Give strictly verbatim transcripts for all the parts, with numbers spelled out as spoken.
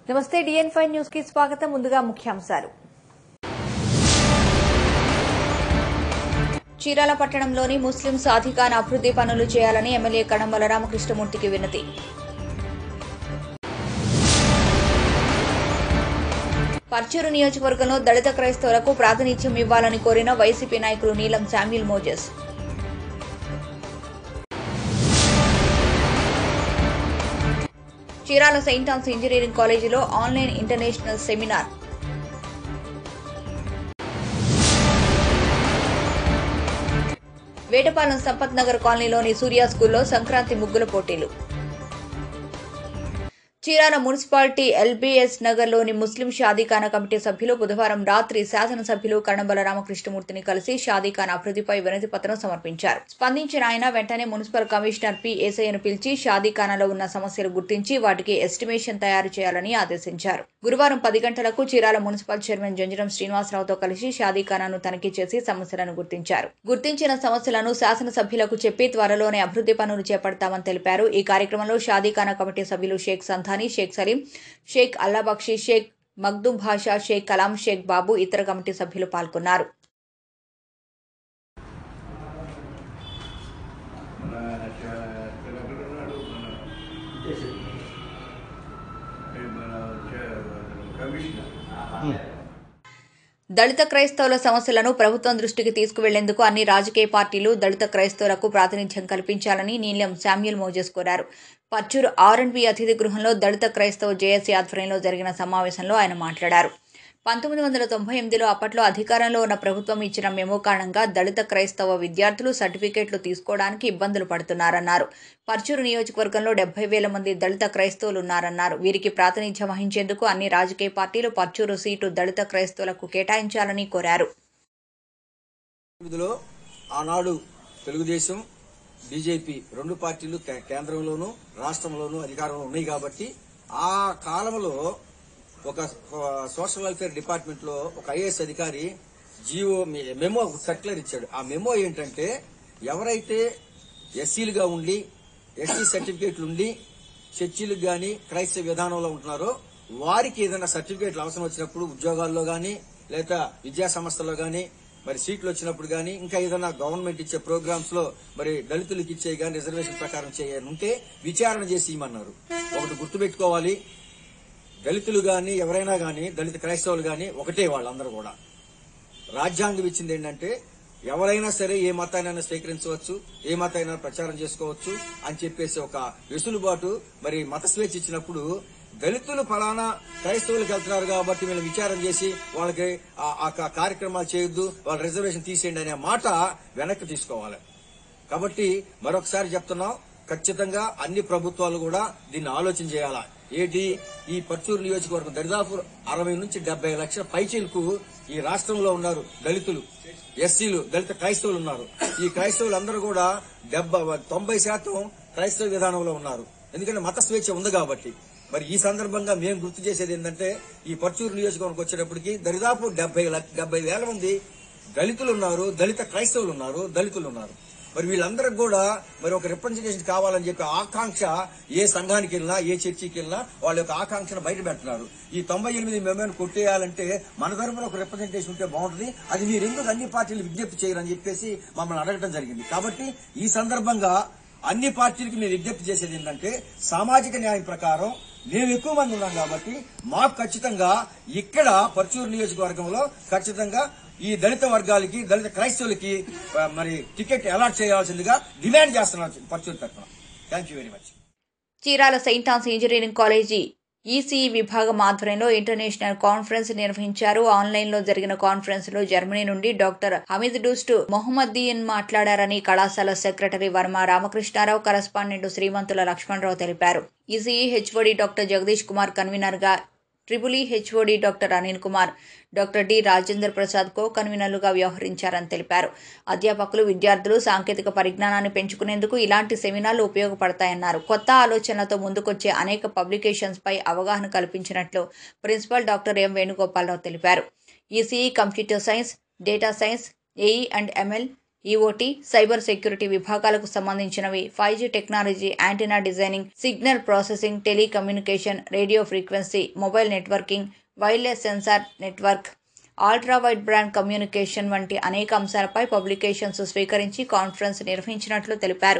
నమస్తే డిఎన్ five news కి స్వాగతం. ముందుగా ముఖ్యాంశాలు. చీరాల పట్టణంలోని ముస్లిం సాధికార అభివృద్ధి పనులు చేయాలని ఎమ్మెల్యే కడం బలరామకృష్ణమూర్తికి వినతి. పర్చూరు నియోజకవర్గంలో దళిత క్రైస్తవులకు ప్రాతినిధ్యం ఇవ్వాలని కోరిన వైసీపీ నాయకులు Neelam Samuel Moses. Chirala saint Ann's engineering కాలేజీలో online international seminar. Vetapalem Sampath Nagar కాలనీలోని సూర్య స్కూల్లో సంక్రాంతి ముగ్గుల పోటీలు. చీరాల మున్సిపాలిటీ ఎల్బీఎస్ నగర్లోని ముస్లిం షాదీఖానా కమిటీ సభ్యులు బుధవారం రాత్రి శాసనసభ్యులు కడం బలరామకృష్ణమూర్తిని కలిసి షాదీఖానా అభివృద్ధిపై వినతి పత్రం సమర్పించారు. స్పందించిన ఆయన వెంటనే మున్సిపల్ కమిషనర్ పి ఏసయ్యను పిలిచి షాదీఖానాలో ఉన్న సమస్యలు గుర్తించి వాటికి ఎస్టిమేషన్ తయారు చేయాలని ఆదేశించారు. గురువారం పది గంటలకు చీరాల మున్సిపల్ చైర్మన్ జంజరం శ్రీనివాసరావుతో కలిసి షాదీఖానాను తనిఖీ చేసి సమస్యలను గుర్తించారు. గుర్తించిన సమస్యలను శాసనసభ్యులకు చెప్పి త్వరలోనే అభివృద్ధి పనులు చేపడతామని తెలిపారు. ఈ కార్యక్రమంలో షాదీఖానా కమిటీ సభ్యులు షేక్ సంతాని, షేక్ సలీం, షేక్ అల్లాబక్షి, షేక్ మగ్దుమ్ భాషా, షేక్ కలాం, షేక్ బాబు, ఇతర కమిటీ సభ్యులు పాల్గొన్నారు. దళిత క్రైస్తవుల సమస్యలను ప్రభుత్వం దృష్టికి తీసుకువెళ్లేందుకు అన్ని రాజకీయ పార్టీలు దళిత క్రైస్తవులకు ప్రాతినిధ్యం కల్పించాలని నీలం శామ్యూల్ మోజెస్ కోరారు. పర్చూరు ఆర్ అండ్ బి అతిథి గృహంలో దళిత క్రైస్తవ జేఏసీ ఆధ్వర్యంలో జరిగిన సమావేశంలో ఆయన మాట్లాడారు. పంతొమ్మిది వందల తొంభై ఎనిమిదిలో అప్పట్లో అధికారంలో ఉన్న ప్రభుత్వం ఇచ్చిన మెమో కారణంగా దళిత క్రైస్తవ విద్యార్థులు సర్టిఫికేట్లు తీసుకోవడానికి ఇబ్బందులు పడుతున్నారన్నారు. పర్చూరు నియోజకవర్గంలో డెబ్బై వేల మంది దళిత క్రైస్తవులు ఉన్నారన్నారు. వీరికి ప్రాతినిధ్యం వహించేందుకు అన్ని రాజకీయ పార్టీలు పర్చూరు సీటు దళిత క్రైస్తవులకు కేటాయించాలని కోరారు. ఆనాడు తెలుగుదేశం, బీజేపీ రెండు పార్టీలు కేంద్రంలోనూ రాష్ట్రంలోనూ అధికారంలో ఉన్నాయి కాబట్టి ఆ కాలంలో ఒక సోషల్ వెల్ఫేర్ డిపార్ట్మెంట్ లో ఒక ఐఏఎస్ అధికారి జీవో మెమో సర్క్యులర్ ఇచ్చాడు. ఆ మెమో ఏంటంటే ఎవరైతే ఎస్సీలుగా ఉండి ఎస్సీ సర్టిఫికేట్లు ఉండి చర్చిలకు గాని క్రైస్తవ విధానంలో ఉంటున్నారో వారికి ఏదైనా సర్టిఫికేట్లు అవసరం వచ్చినప్పుడు ఉద్యోగాల్లో గాని లేదా విద్యా సంస్థల్లో గాని మరి సీట్లు వచ్చినప్పుడు గానీ ఇంకా ఏదైనా గవర్నమెంట్ ఇచ్చే ప్రోగ్రామ్స్ లో మరి దళితులకు ఇచ్చే గానీ రిజర్వేషన్ ప్రకారం చేయనుంటే విచారణ చేసి ఇమ్మన్నారు. ఒకటి గుర్తుపెట్టుకోవాలి, దళితులు గాని ఎవరైనా గాని దళిత క్రైస్తవులు గాని ఒకటే, వాళ్ళందరూ కూడా రాజ్యాంగం ఇచ్చింది ఏంటంటే ఎవరైనా సరే ఏ మతాన్నైనా స్వీకరించవచ్చు, ఏ మతైనా ప్రచారం చేసుకోవచ్చు అని చెప్పేసి ఒక వెసులుబాటు మరి మత స్వేచ్ఛ ఇచ్చినప్పుడు దళితులు ఫలానా క్రైస్తవులకు వెళ్తున్నారు కాబట్టి వీళ్ళు విచారం చేసి వాళ్ళకి ఆ కార్యక్రమాలు చేయొద్దు, వాళ్ళ రిజర్వేషన్ తీసేయండి అనే మాట వెనక్కి తీసుకోవాలి. కాబట్టి మరొకసారి చెప్తున్నాం, ఖచ్చితంగా అన్ని ప్రభుత్వాలు కూడా దీన్ని ఆలోచన చేయాలా. ఏంటి, ఈ పర్చూరు నియోజకవర్గం దరిదాపు అరవై నుంచి డెబ్బై లక్షల పైచీలకు ఈ రాష్ట్రంలో ఉన్నారు దళితులు, ఎస్సీలు, దళిత క్రైస్తవులు ఉన్నారు. ఈ క్రైస్తవులందరూ కూడా డెబ్బై తొంభై శాతం క్రైస్తవ విధానంలో ఉన్నారు. ఎందుకంటే మత స్వేచ్ఛ ఉంది కాబట్టి. మరి ఈ సందర్భంగా మేము గుర్తు చేసేది ఏంటంటే ఈ పర్చూరు నియోజకవర్గం వచ్చేటప్పటికి దరిదాపు డెబ్బై డెబ్బై వేల మంది దళితులు ఉన్నారు, దళిత క్రైస్తవులు ఉన్నారు, దళితులు ఉన్నారు. మరి వీళ్ళందరికి కూడా మరి ఒక రిప్రజెంటేషన్ కావాలని చెప్పి ఆకాంక్ష ఏ సంఘానికి వెళ్ళినా ఏ చర్చికి వెళ్ళినా వాళ్ళ యొక్క ఆకాంక్షను బయట పెడుతున్నారు. ఈ తొంభై ఎనిమిది మెమోని కొట్టేయాలంటే మన తరఫున ఒక రిప్రజెంటేషన్ ఉంటే బాగుంటుంది. అది మీరు ఎందుకు అన్ని పార్టీలు విజ్ఞప్తి చేయరని చెప్పేసి మమ్మల్ని అడగడం జరిగింది. కాబట్టి ఈ సందర్భంగా అన్ని పార్టీలకు మేము విజ్ఞప్తి చేసేది ఏంటంటే సామాజిక న్యాయం ప్రకారం మేము ఎక్కువ మంది ఉన్నాం కాబట్టి మాకు ఖచ్చితంగా ఇక్కడ పర్చూరు నియోజకవర్గంలో ఖచ్చితంగా ఈ దళిత వర్గాలకి దళిత క్రైస్తవులకి మరి టికెట్ అలాట్ చేయాల్సిందిగా డిమాండ్ చేస్తున్నారు పర్చూరు తరఫున. Thank you very much. Chirala saint Ann's engineering college ECE విభాగం ఆధ్వర్యంలో ఇంటర్నేషనల్ కాన్ఫరెన్స్ నిర్వహించారు. ఆన్లైన్ లో జరిగిన కాన్ఫరెన్స్ లో జర్మనీ నుండి డాక్టర్ హమీద్ డూస్ట్ మొహమ్మదీన్ మాట్లాడారని కళాశాల సెక్రటరీ వర్మ రామకృష్ణారావు, కరస్పాండెంట్ శ్రీమంతుల లక్ష్మణరావు తెలిపారు. ECE HOD doctor Jagadish Kumar convener గా, triple E HOD doctor Anil Kumar, doctor D Rajendra Prasad co కన్వీనర్లుగా వ్యవహరించారని తెలిపారు. అధ్యాపకులు, విద్యార్థులు సాంకేతిక పరిజ్ఞానాన్ని పెంచుకునేందుకు ఇలాంటి సెమినార్లు ఉపయోగపడతాయన్నారు. కొత్త ఆలోచనలతో ముందుకొచ్చే అనేక పబ్లికేషన్స్ పై అవగాహన కల్పించినట్లు ప్రిన్సిపల్ డాక్టర్ ఎం వేణుగోపాలరావు తెలిపారు. ECE computer science, data science, AI and ML, IoT, cyber security విభాగాలకు సంబంధించినవి, five G technology, antenna designing, signal processing, telecommunication, radio frequency, mobile networking, wireless sensor network, ultra wide brand communication వంటి అనేక అంశాలపై publications స్వీకరించి conference నిర్వహించినట్లు తెలిపారు.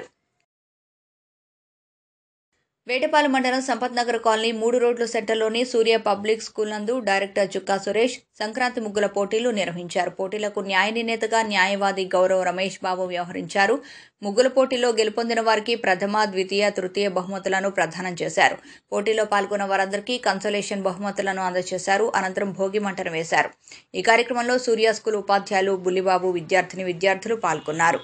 వేటపాలెం మండలం Sampath Nagar colony మూడు రోడ్ల సెంటర్లోని సూర్య పబ్లిక్ స్కూల్ నందు డైరెక్టర్ చుక్కా సురేష్ సంక్రాంతి ముగ్గుల పోటీలు నిర్వహించారు. పోటీలకు న్యాయ నిర్ణేతగా న్యాయవాది గౌరవ్ రమేష్ బాబు వ్యవహరించారు. ముగ్గుల పోటీలో గెలుపొందిన వారికి ప్రథమ, ద్వితీయ, తృతీయ బహుమతులను ప్రదానం చేశారు. పోటీలో పాల్గొన్న వారందరికీ కన్సోలేషన్ బహుమతులను అందజేశారు. అనంతరం భోగి మంటను వేశారు. ఈ కార్యక్రమంలో సూర్య స్కూల్ ఉపాధ్యాయులు బుల్లిబాబు, విద్యార్థిని విద్యార్థులు పాల్గొన్నారు.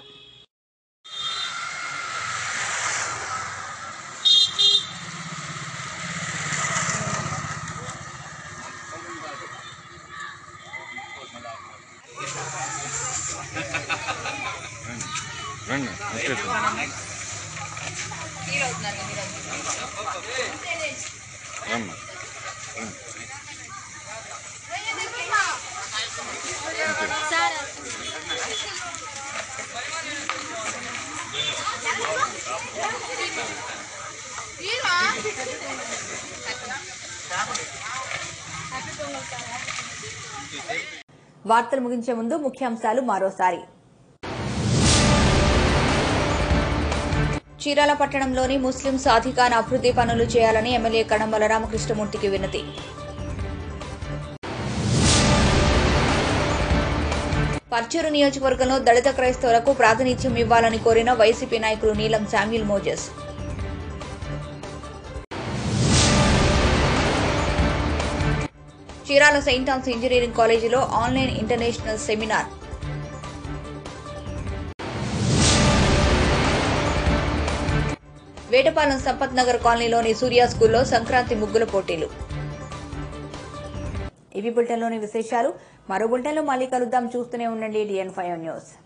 వార్తలు ముగించే ముందు ముఖ్యాంశాలు మరోసారి. చీరాల పట్టణంలోని ముస్లిం సాధికార అభివృద్ధి పనులు చేయాలని ఎమ్మెల్యే కడంబల రామకృష్ణమూర్తికి వినతి. పర్చూరు నియోజకవర్గంలో దళిత క్రైస్తవులకు ప్రాతినిధ్యం ఇవ్వాలని కోరిన వైసీపీ నాయకులు Neelam Samuel Moses. Chirala saint Ann's engineering కాలేజీలో online international seminar. Vetapalem Sampath Nagar కాలనీలోని సూర్య స్కూల్లో సంక్రాంతి ముగ్గుల పోటీలు. ఇవి బులెటిన్లోని విశేషాలు. మరో బులెటిన్లో మళ్ళీ కలుద్దాం. చూస్తూనే ఉండండి డిఎన్ ఫైవ్ న్యూస్.